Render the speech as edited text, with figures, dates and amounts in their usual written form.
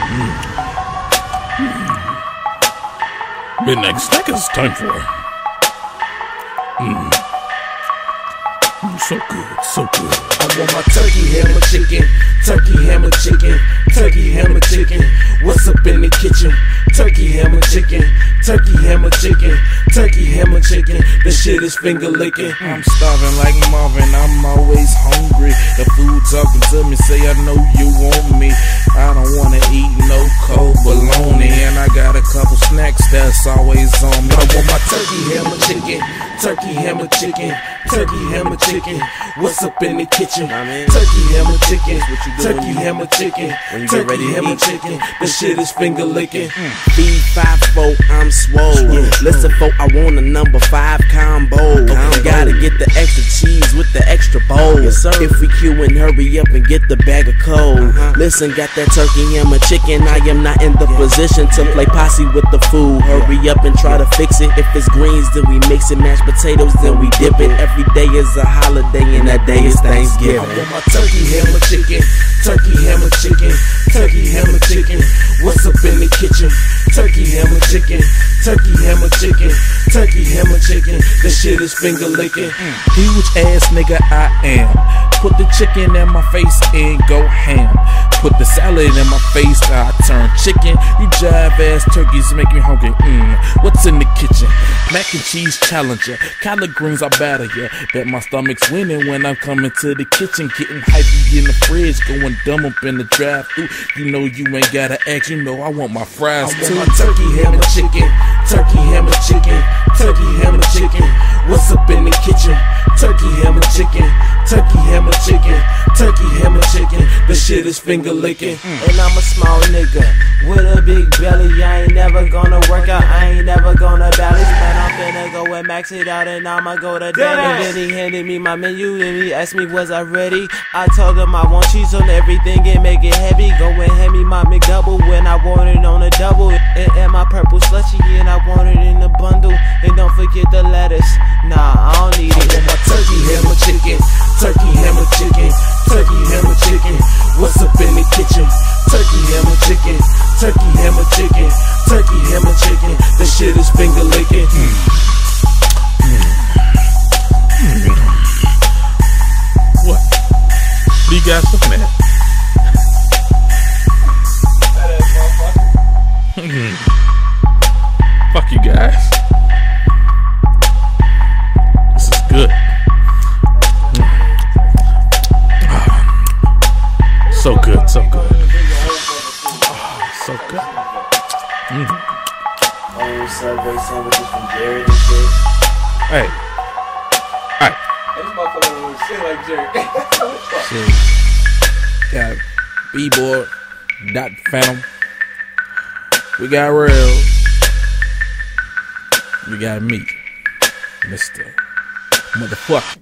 Midnight snack is time for. So good, so good. I want my turkey hammer chicken, turkey hammer chicken, turkey hammer chicken. What's up in the kitchen? Turkey hammer chicken, turkey hammer chicken, turkey hammer chicken. The shit is finger licking. I'm starving like Marvin, I'm always hungry. The food talking to me, say I know you want me. I don't wanna eat no cold bologna, and I got a couple snacks that's always on me. I want my turkey hammer chicken, turkey hammer chicken, turkey hammer chicken. What's up in the kitchen? Turkey hammer chicken, turkey hammer chicken, turkey hammer chicken. The shit is finger licking. B54, I'm swole. Listen, folk, I want a number 5 combo. Gotta get the extra cheese with the extra bowl. If we queuing, hurry up and get the bag of cold. Listen, got that turkey hammer chicken. I am not in the position to play posse with the food. Hurry up and try to fix it. If it's greens, then we mix it. Mashed potatoes, then we dip it. Every day is a holiday, and that day is Thanksgiving. I want my turkey hammer chicken, turkey hammer chicken, turkey hammer chicken. What's up in the kitchen? Turkey hammer chicken, turkey hammer chicken, turkey hammer chicken. The shit is finger licking. Huge ass nigga I am. Put the chicken in my face and go ham. Put the salad in my face, I turn chicken. You jive ass turkeys make me hungry. What's in the kitchen? Mac and cheese challenger. Collard greens I batter ya. Bet my stomach's winning when I'm coming to the kitchen. Getting hypey in the fridge, going dumb up in the drive-thru. You know you ain't gotta ask, you know I want my fries too. I want my turkey hammer chicken, turkey hammer chicken, turkey hammer chicken. What's up in the kitchen? Turkey hammer chicken, turkey hammer chicken, turkey hammer chicken. The shit is finger licking. And I'm a small nigga with a big belly. I ain't never gonna work out, I ain't never gonna balance. But I'm finna go and max it out, and I'ma go to dinner. And then he handed me my menu and he asked me was I ready. I told him I want cheese on everything and make it heavy. Go and hand me my McDouble when I want it on a double. And my purple slushy and I want it in a bundle. And don't forget the lettuce, nah I don't need it. I want my turkey hammer chicken, turkey hammer chicken, turkey hammer chicken. What's up in the kitchen? Turkey hammer chicken, turkey hammer chicken, turkey hammer chicken. The shit is finger licking. What? What do you guys looking at? Fuck you guys. This is good. So good, so good. So good. Old Subway sandwiches from Jared and shit. Hey. Alright. This motherfucker don't shit like Jared. Shit. Got B-board, Dr. Phantom. We got Real. We got me, Mr. Motherfucker.